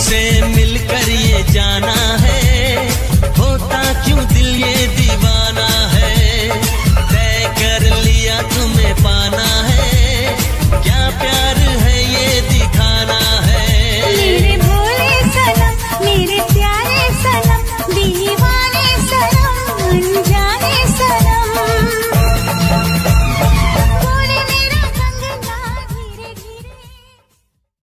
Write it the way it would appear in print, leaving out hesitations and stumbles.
तुझसे मिलकर ये जाना है, होता क्यों दिल ये